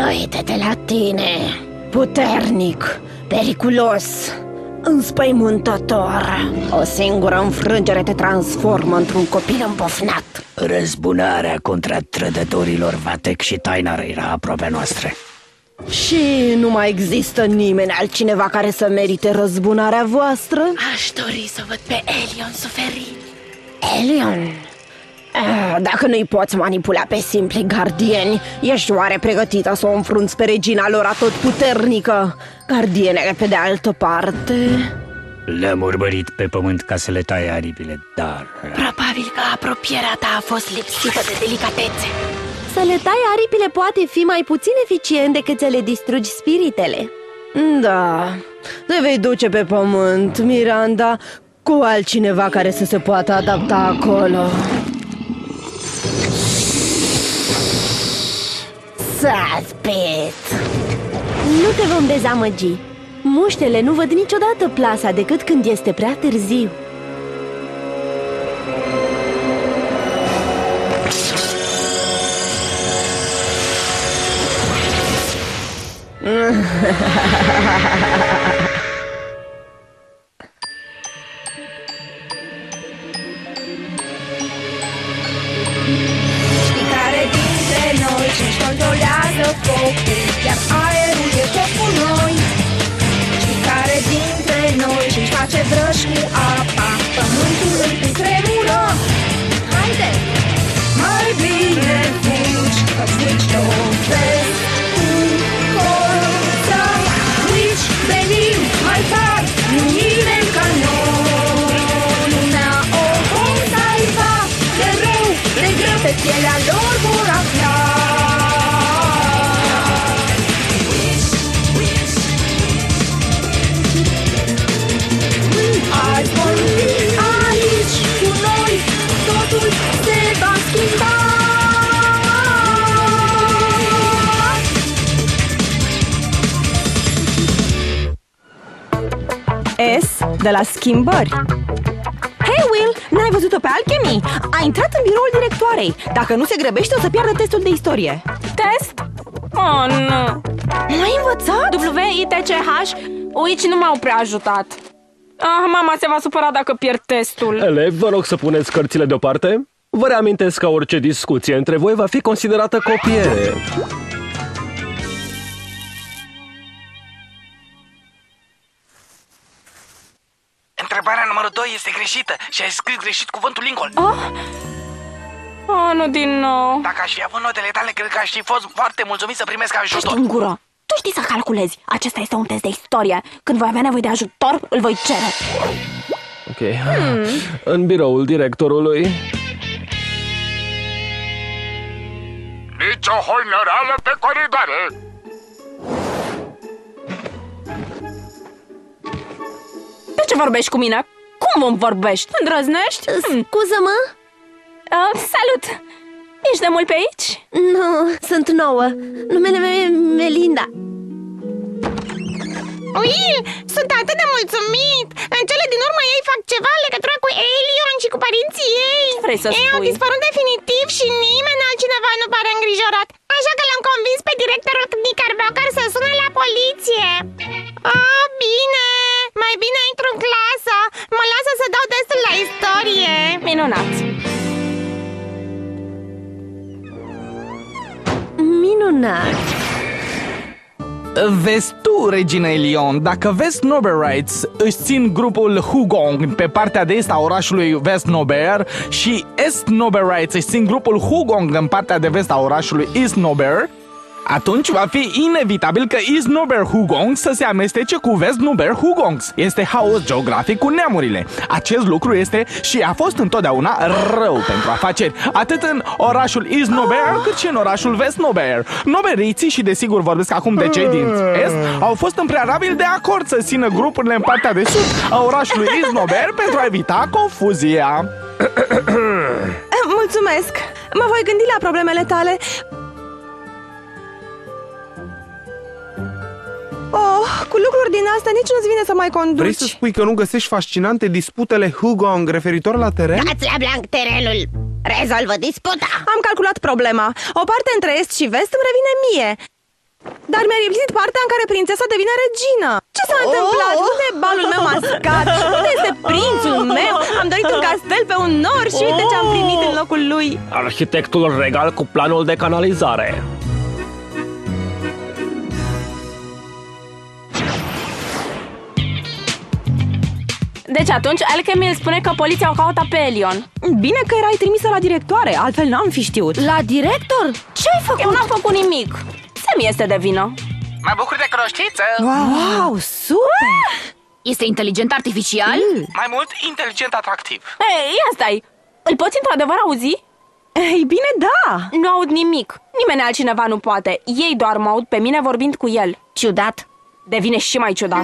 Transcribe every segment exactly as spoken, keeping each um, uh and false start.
Uite-te la tine, puternic, periculos, înspăimântător. O singură înfrângere te transformă într-un copil împofnat. Răzbunarea contra trădătorilor Vatek și Tainar era aproape noastră. Și nu mai există nimeni altcineva care să merite răzbunarea voastră? Aș dori să văd pe Elion suferind. Elion? Dacă nu-i poți manipula pe simpli gardieni, ești oare pregătită să o înfrunți pe regina lor atotputernică? Gardienele, pe de altă parte... Le-am urmărit pe pământ ca să le taie aripile, dar... Probabil că apropierea ta a fost lipsită de delicatețe. Să le tai aripile poate fi mai puțin eficient decât să le distrugi spiritele. Da, te vei duce pe pământ, Miranda, cu altcineva care să se poată adapta acolo. Suspect! Nu te vom dezamăgi. Muștele nu văd niciodată plasa decât când este prea târziu. Știi care dintre noi și-și controlează focul, iar aerul e tot cu noi? Știi care dintre noi și-și face vrăși cu apa, pământul îl cutremură? Haide! Mai bine fugi, că-ți nici nu vezi cu forța. Nici venim mai tari, nu nimeni ca noi. Lumea o vom salva, de rău, de greu, pe pielea lor vor afla. Azi vor fi aici cu noi, totul se va schimba. S de la schimbări. Hei, Will, n-ai văzut-o pe Alchemy? A intrat în biroul directoarei. Dacă nu se grăbește, o să piardă testul de istorie. Test? Oh, nu. Nu ai învățat? W I T C H? Uici nu m-au prea ajutat. Ah, mama se va supăra dacă pierd testul. Elevi, vă rog să puneți cărțile deoparte. Vă reamintesc că orice discuție între voi va fi considerată copiere. Întrebarea numărul doi este greșită și ai scris greșit cuvântul Lincoln. Oh? Oh, nu din nou. Dacă aș fi avut notele tale, cred că aș fi fost foarte mulțumit să primesc ajutor. În gură! Tu știi să calculezi. Acesta este un test de istorie. Când voi avea nevoie de ajutor, îl voi cere. Ok. Hmm. În biroul directorului. Nici o hoinăreală pe coridoare. De ce vorbești cu mine? Cum îmi vorbești? Îndrăznești? Scuză-mă? Uh, salut! Ești de mult pe aici? Nu, sunt nouă. Numele meu e Melinda. Will, sunt atât de mulțumit! În cele din urmă ei fac ceva în legătură cu Elion și cu părinții ei. Ce vrei să ei spui? au dispărut definitiv și nimeni altcineva nu pare îngrijorat. Așa că l-am convins pe directorul Knickerbocker să sune la poliție. Ah, bine! Mai bine intru în clasă. Mă lasă să dau testul la istorie. Minunat! Minunat! Vezi tu, regina Elion, dacă West Noberites își țin grupul Hugong pe partea de est a orașului West Nober și Est Noberites își țin grupul Hugong în partea de vest a orașului East Nober, atunci va fi inevitabil că East Nober Hugong să se amestece cu West Nober Hugongs. Este haos geografic cu neamurile. Acest lucru este și a fost întotdeauna rău pentru afaceri, atât în orașul East Nober cât și în orașul West Nober. Noberiții, și desigur vorbesc acum de cei din est, au fost în prealabil de acord să țină grupurile în partea de sud a orașului East Nober pentru a evita confuzia. Mulțumesc! Mă voi gândi la problemele tale. Oh, cu lucruri din astea nici nu-ți vine să mai conduci. Vrei să spui că nu găsești fascinante disputele Hugong referitor la teren? Dați la blanc terenul! Rezolvă disputa! Am calculat problema. O parte între est și vest îmi revine mie. Dar mi-a lipsit partea în care prințesa devine regină. Ce s-a întâmplat? Unde e balul meu mascat? Unde este prințul meu? Am dorit un castel pe un nor și uite ce am primit în locul lui. Arhitectul regal cu planul de canalizare. Deci atunci Alchemy îl spune că poliția o caută pe Elion. Bine că erai trimisă la directoare, altfel n-am fi știut. La director? Ce-ai făcut? Eu n-am făcut nimic. Semi este de vină. Mă bucur de cunoștință. Wow, wow, super! Este inteligent artificial? Mm. Mai mult, inteligent atractiv. Ei, ia stai! Îl poți într-adevăr auzi? Ei bine, da! Nu aud nimic. Nimeni altcineva nu poate. Ei doar mă aud pe mine vorbind cu el. Ciudat. Devine și mai ciudat.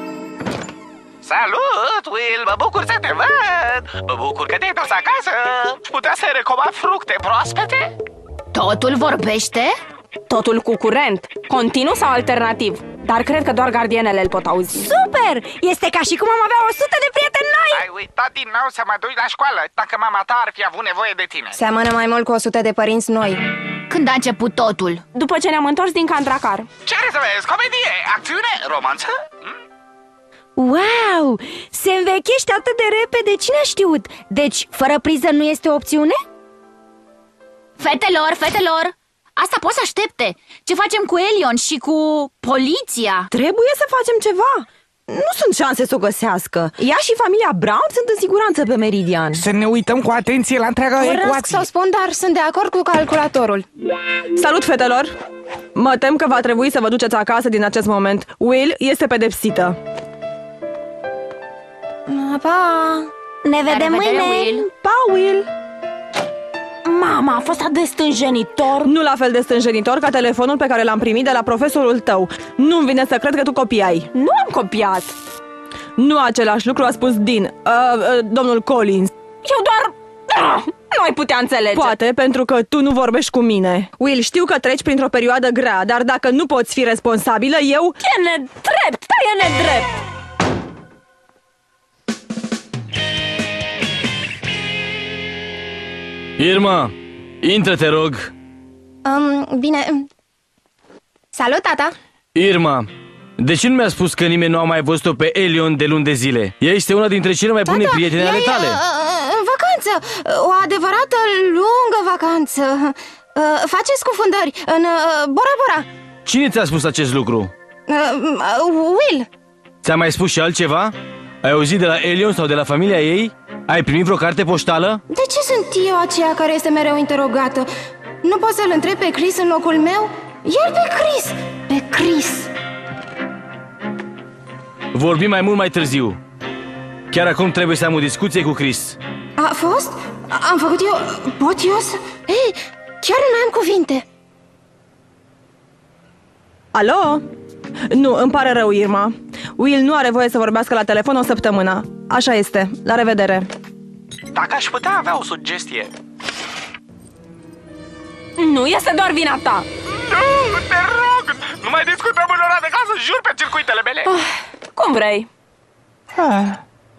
Salut, Will! Mă bucur să te văd! Mă bucur că te-ai dus acasă! Putea să-i recomand fructe proaspete? Totul vorbește? Totul cu curent. Continuu sau alternativ? Dar cred că doar gardienele îl pot auzi. Super! Este ca și cum am avea o sută de prieteni noi! Ai uitat din nou să mă duci la școală, dacă mama ta ar fi avut nevoie de tine. Seamănă mai mult cu o sută de părinți noi. Când a început totul? După ce ne-am întors din Candracar. Ce vrei să vezi? Comedie? Acțiune? Romanță? Hm? Wow! Se învechește atât de repede, cine a știut? Deci, fără priză nu este o opțiune? Fetelor, fetelor! Asta poate să aștepte. Ce facem cu Elion și cu poliția? Trebuie să facem ceva. Nu sunt șanse să o găsească. Ea și familia Brown sunt în siguranță pe Meridian. Să ne uităm cu atenție la întreaga Urăsc ecuație. să o spun, dar sunt de acord cu calculatorul. Salut, fetelor! Mă tem că va trebui să vă duceți acasă din acest moment. Will este pedepsită. Pa! Ne vedem mâine! Will. Pa, Will! Mama, a fost atât de stânjenitor. Nu la fel de stânjenitor ca telefonul pe care l-am primit de la profesorul tău. Nu-mi vine să cred că tu copiai. Nu am copiat. Nu același lucru a spus Dean, uh, uh, domnul Collins. Eu doar... Ah, nu ai putea înțelege. Poate, pentru că tu nu vorbești cu mine. Will, știu că treci printr-o perioadă grea, dar dacă nu poți fi responsabilă, eu... E nedrept, da, e nedrept. Irma, intră, te rog. Um, bine. Salut, tata! Irma, de ce nu mi-a spus că nimeni nu a mai văzut-o pe Elion de luni de zile? Ea este una dintre cele mai bune Tata, prietene ale ea e, tale. uh, în vacanță, o adevărată lungă vacanță. uh, Face scufundări în uh, Bora Bora. Cine ți-a spus acest lucru? uh, uh, Will. Ți-a mai spus și altceva? Ai auzit de la Elion sau de la familia ei? Ai primit vreo carte poștală? De ce sunt eu aceea care este mereu interogată? Nu pot să-l întreb pe Chris în locul meu? Iar pe Chris! Pe Chris! Vorbim mai mult mai târziu. Chiar acum trebuie să am o discuție cu Chris. A fost? Am făcut eu... Pot eu să... Ei, chiar nu am cuvinte. Alo? Nu, îmi pare rău, Irma. Will nu are voie să vorbească la telefon o săptămână. Așa este. La revedere. Dacă aș putea avea o sugestie. Nu, este doar vina ta. Nu, te rog! Nu mai discutăm în ora de casă, jur pe circuitele mele. Oh, cum vrei. Ah.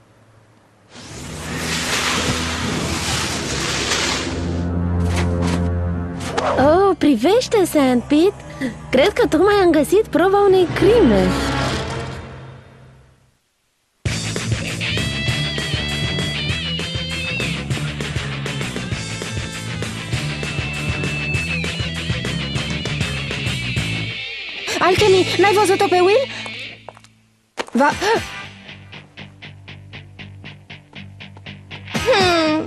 Oh, privește, Sandpit! Cred că tocmai am găsit prova unei crime. Alchemy, n-ai văzut-o pe Will? Va... Hmm.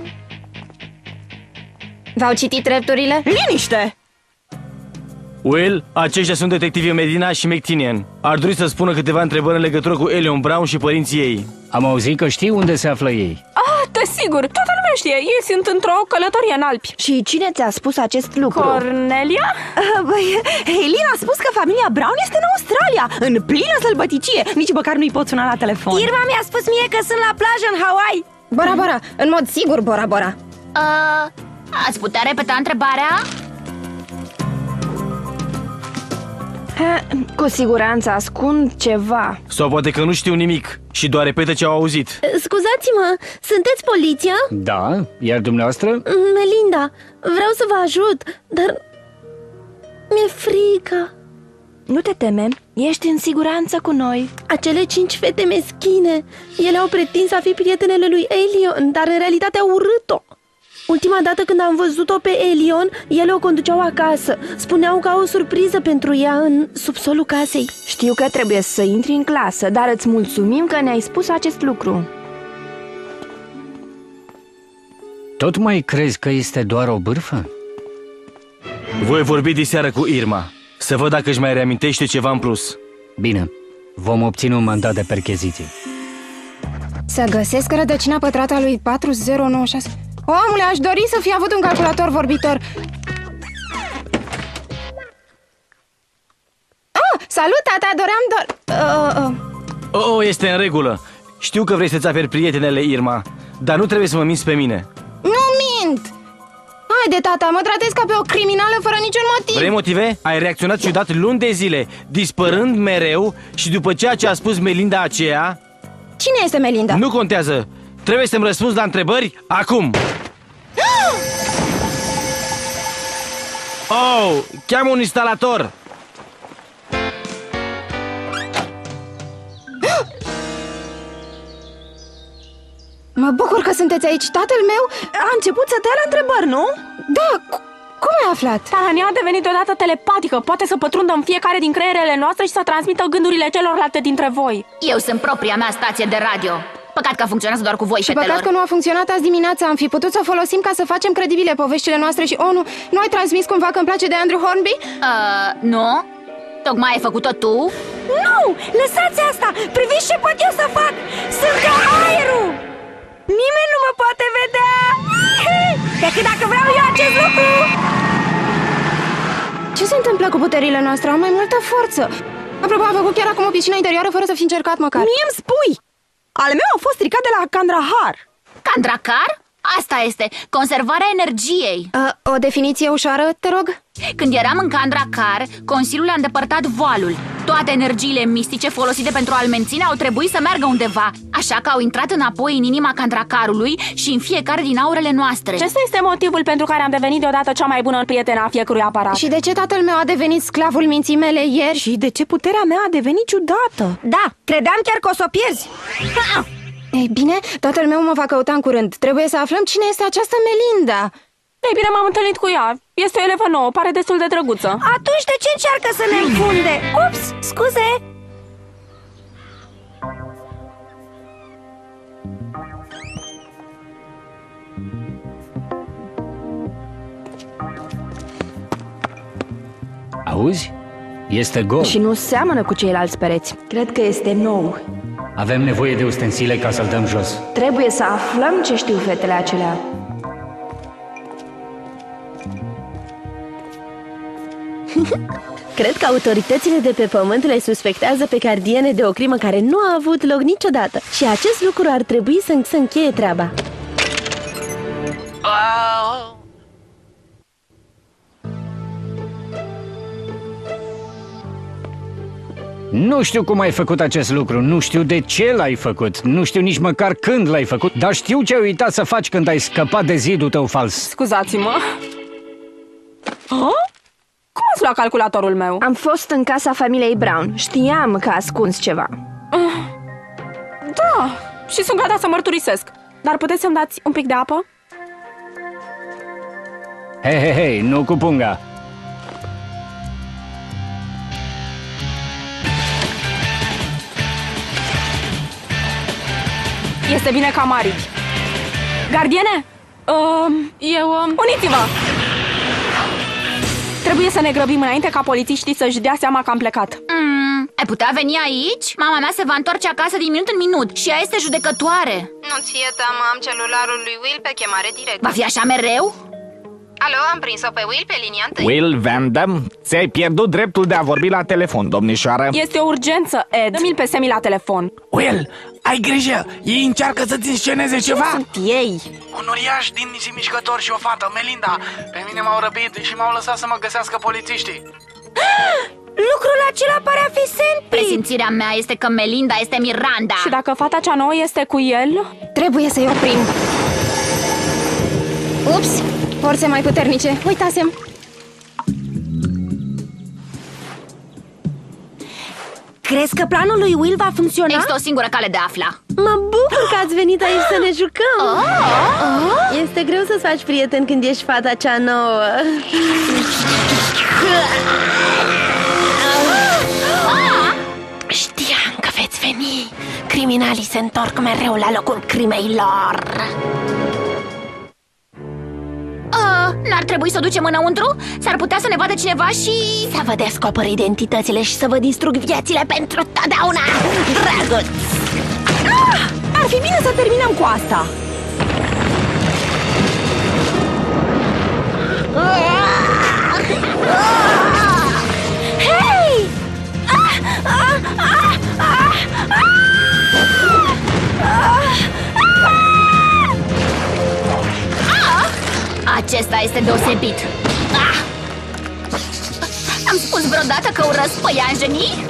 V-au citit drepturile? Liniște! Will, aceștia sunt detectivii Medina și McTinian. Ar dori să spună câteva întrebări în legătură cu Elion Brown și părinții ei. Am auzit că știi unde se află ei. Ah, desigur, toată lumea știe. Ei sunt într-o călătorie în Alpi. Și cine ți-a spus acest lucru? Cornelia? Uh, băi, Eileen a spus că familia Brown este în Australia, în plină sălbăticie. Nici măcar nu-i pot suna la telefon. Irma mi-a spus mie că sunt la plajă în Hawaii. Bora Bora, în mod sigur Bora Bora. Uh, ați putea repeta întrebarea? Cu siguranță ascund ceva. Sau poate că nu știu nimic și doar repetă ce au auzit. Scuzați-mă, sunteți poliția? Da, iar dumneavoastră? Melinda, vreau să vă ajut, dar mi-e frică. Nu te teme, ești în siguranță cu noi. Acele cinci fete meschine, ele au pretins a fi prietenele lui Elion, dar în realitate au urât-o. Ultima dată când am văzut-o pe Elion, ele o conduceau acasă. Spuneau că au o surpriză pentru ea în subsolul casei. Știu că trebuie să intri în clasă, dar îți mulțumim că ne-ai spus acest lucru. Tot mai crezi că este doar o bârfă? Voi vorbi diseară cu Irma, să văd dacă își mai reamintește ceva în plus. Bine, vom obține un mandat de percheziție. Să găsesc rădăcina pătrată a lui patru zero nouă șase. Omule, aș dori să fi avut un calculator vorbitor. Oh, salut, tata, doream doar... Uh, uh. Oh, este în regulă. Știu că vrei să-ți aperi prietenele, Irma, dar nu trebuie să mă minți pe mine. Nu mint! Haide, tata, mă tratezi ca pe o criminală fără niciun motiv. Vrei motive? Ai reacționat ciudat luni de zile, dispărând mereu și după ceea ce a spus Melinda aceea... Cine este Melinda? Nu contează. Trebuie să-mi răspunzi la întrebări acum. Oh, cheamă un instalator. Mă bucur că sunteți aici. Tatăl meu a început să te ia la întrebări, nu? Da, cum ai aflat? Tahania a devenit deodată telepatică. Poate să pătrundă în fiecare din creierele noastre și să transmită gândurile celorlalte dintre voi. Eu sunt propria mea stație de radio. Păcat că funcționează doar cu voi, și fetelor. Păcat că nu a funcționat azi dimineața. Am fi putut să folosim ca să facem credibile poveștile noastre și ONU. Nu ai transmis cumva că îmi place de Andrew Hornby? Uh, nu. Tocmai ai făcut-o tu? Nu! Lăsați asta! Priviți ce pot eu să fac! Sunt ca aerul! Nimeni nu mă poate vedea! Decât dacă vreau eu acest lucru! Ce se întâmplă cu puterile noastre? Au mai multă forță. Apropo, am făcut chiar acum o piscină interioară fără să fi încercat măcar. Mie îmi spui! Al meu a fost stricat de la Kandahar. Kandahar? Asta este, conservarea energiei. uh, O definiție ușoară, te rog? Când eram în Kandahar, Consiliul a îndepărtat voalul. Toate energiile mistice folosite pentru a-l menține au trebuit să meargă undeva. Așa că au intrat înapoi în inima Kandaharului și în fiecare din aurele noastre. Acesta este motivul pentru care am devenit deodată cea mai bună prietenă a fiecărui aparat. Și de ce tatăl meu a devenit sclavul minții mele ieri? Și de ce puterea mea a devenit ciudată? Da, credeam chiar că o să o pierzi. Ha! Ei bine, tatăl meu mă va căuta în curând. Trebuie să aflăm cine este această Melinda. Ei bine, m-am întâlnit cu ea. Este o elevă nouă, pare destul de drăguță. Atunci de ce încearcă să ne înfunde? Ups, scuze! Auzi? Este gol. Și nu seamănă cu ceilalți pereți. Cred că este nou. Avem nevoie de ustensile ca să-l dăm jos. Trebuie să aflăm ce știu fetele acelea. Cred că autoritățile de pe pământ le suspectează pe gardiene de o crimă care nu a avut loc niciodată. Și acest lucru ar trebui să, să încheie treaba. Nu știu cum ai făcut acest lucru, nu știu de ce l-ai făcut, nu știu nici măcar când l-ai făcut, dar știu ce ai uitat să faci când ai scăpat de zidul tău fals. Scuzați-mă. Cum ați luat calculatorul meu? Am fost în casa familiei Brown. Știam că a ascuns ceva. Da, și sunt gata să mărturisesc. Dar puteți să-mi dați un pic de apă? Hei, hei, hei, nu cu punga. Este bine ca mari. Gardiene? Uh, eu... Uh, uniți-vă! Trebuie să ne grăbim înainte ca polițiștii să-și dea seama că am plecat. Mm, ai putea veni aici? Mama mea se va întoarce acasă din minut în minut și ea este judecătoare. Nu ție teamă, am celularul lui Will pe chemare directă. Va fi așa mereu? Alo, am prins-o pe Will pe linia întâi. Will Van Damme, ți-ai pierdut dreptul de a vorbi la telefon, domnișoară. Este o urgență, Ed. Dă-mi-l pe Semi la telefon. Will, ai grijă! Ei încearcă să-ți însceneze ceva. Sunt ei? Un uriaș din nisip mișcător și o fată, Melinda. Pe mine m-au răpit și m-au lăsat să mă găsească polițiștii. Lucrul acela pare a fi Senti. Presimțirea mea este că Melinda este Miranda. Și dacă fata cea nouă este cu el? Trebuie să-i oprim. Ups, forțe mai puternice. Uitasem. Crezi că planul lui Will va funcționa? Există o singură cale de a afla. Mă bucur că ați venit aici să ne jucăm. Oh! Este greu să-ți faci prieten când ești fata cea nouă. Știam că veți veni. Criminalii se întorc mereu la locul crimei lor. Uh, n-ar trebui să o ducem înăuntru? S-ar putea să ne vadă cineva și... Să vă descoper identitățile și să vă distrug viețile pentru totdeauna, drăguț! Ah! Ar fi bine să terminăm cu asta. Hei! Ah! Ah! Ah! Ah! Ah! Acesta este deosebit. Ah! Am spus vreodată că urăsc păianjenii?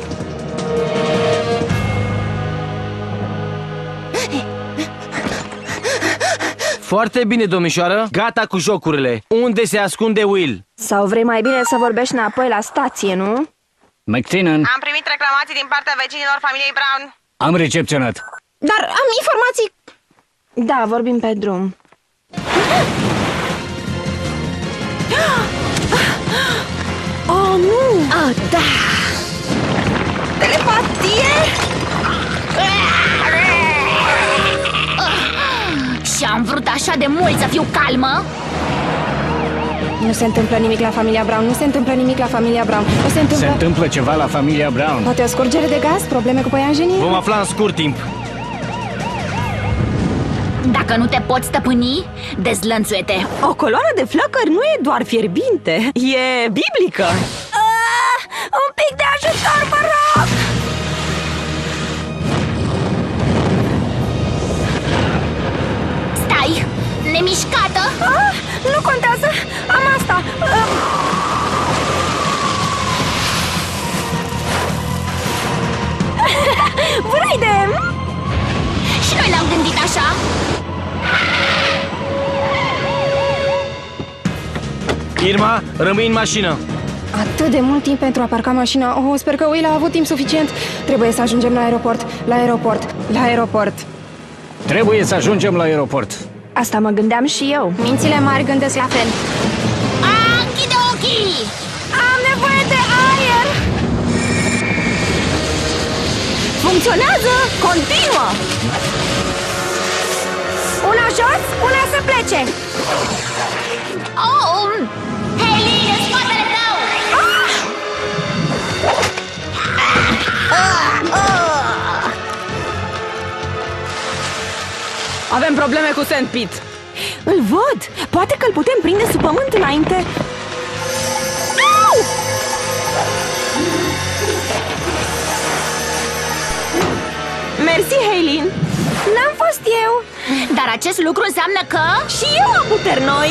Foarte bine, domnișoară. Gata cu jocurile. Unde se ascunde Will? Sau vrei mai bine să vorbești înapoi la stație, nu? McTiernan, Am primit reclamații din partea vecinilor familiei Brown. am recepționat. Dar am informații... Da, vorbim pe drum. Oh, nu! Ah, da! Telepatie? Și am vrut așa de mult să fiu calmă. Nu se întâmplă nimic la familia Brown, nu se întâmplă nimic la familia Brown. Nu se întâmplă... Se întâmplă ceva la familia Brown. Poate o scurgere de gaz? Probleme cu păianjenii? Vom afla în scurt timp. Dacă nu te poți stăpâni, dezlănțuie-te. O coloană de flăcări nu e doar fierbinte, e biblică. Ah, un pic de ajutor, mă rog! Stai, nemișcată. Ah, nu contează, am asta. Ah. Bună idee! Și noi l-am gândit așa. Irma, rămâi în mașină. Atât de mult timp pentru a parca mașina. Oh, sper că Will a avut timp suficient. Trebuie să ajungem la aeroport, la aeroport, la aeroport. Trebuie să ajungem la aeroport. Asta mă gândeam și eu. Mințile mari gândesc la fel. A, închide ochii! Am nevoie de aer! Funcționează! Continuă! Una jos, una să plece! Oh! Heli, în spatele tău! Ah! Ah! Ah! Avem probleme cu Sandpit. Îl văd! Poate că îl putem prinde sub pământ înainte. Au! Mersi, Haylin! N-am fost eu! Dar acest lucru înseamnă că... Și eu am puteri noi!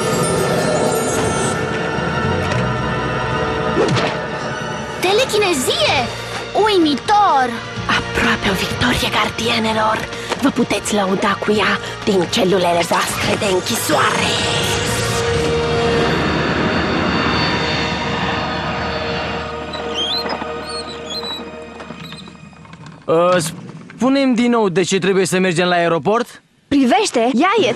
Telechinezie! Uimitor! Aproape o victorie, gardienelor. Vă puteți lăuda cu ea din celulele voastre de închisoare. Uh, spune-mi din nou de ce trebuie să mergem la aeroport? Privește, ea e...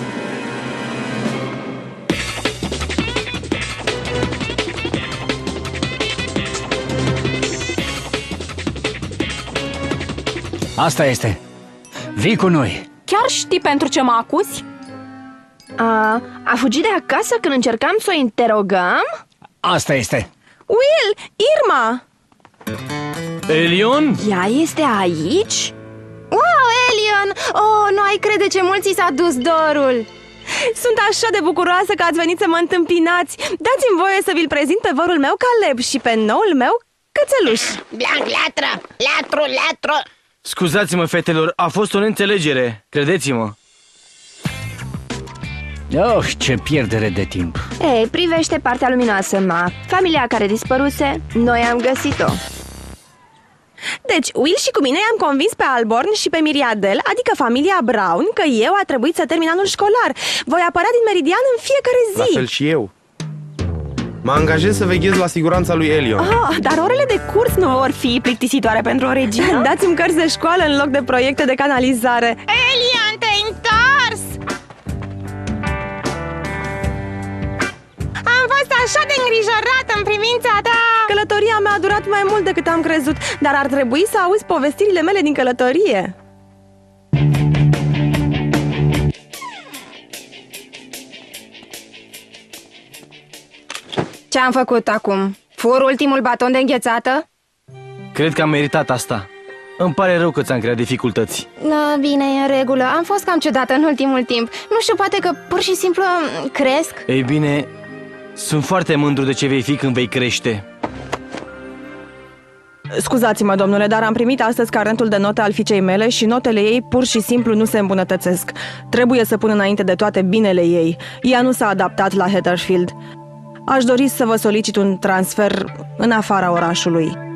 Asta este. Vii cu noi. Chiar știi pentru ce mă acuzi? A, a fugit de acasă când încercam să o interogăm? Asta este. Will! Irma! Elion? Ea este aici? Wow, Elion! Oh, nu ai crede ce mult ți s-a dus dorul! Sunt așa de bucuroasă că ați venit să mă întâmpinați. Dați-mi voie să vi-l prezint pe vărul meu Caleb și pe noul meu cățeluș. Blanc, latră! Latru, latru! Scuzați-mă, fetelor, a fost o neînțelegere, credeți-mă. Oh, ce pierdere de timp. Ei, privește partea luminoasă, ma. Familia care dispăruse, noi am găsit-o. Deci, Will și cu mine i-am convins pe Alborn și pe Miriadel, adică familia Brown, că eu a trebuit să termin anul școlar. Voi apărea din Meridian în fiecare zi. La fel și eu. Mă angajez să veghez la siguranța lui Elion. Ah, dar orele de curs nu vor fi plictisitoare pentru o regină? Dați-mi cărți de școală în loc de proiecte de canalizare. Elion, te-ai întors! Am fost așa de îngrijorată în privința ta! Călătoria mea a durat mai mult decât am crezut, dar ar trebui să auzi povestirile mele din călătorie. Ce-am făcut acum? Fur ultimul baton de înghețată? Cred că am meritat asta. Îmi pare rău că ți-am creat dificultăți. Da, bine, e în regulă. Am fost cam ciudată în ultimul timp. Nu știu, poate că pur și simplu cresc. Ei bine, sunt foarte mândru de ce vei fi când vei crește. Scuzați-mă, domnule, dar am primit astăzi carentul de note al fiicei mele și notele ei pur și simplu nu se îmbunătățesc. Trebuie să pun înainte de toate binele ei. Ea nu s-a adaptat la Heatherfield. Aș dori să vă solicit un transfer în afara orașului.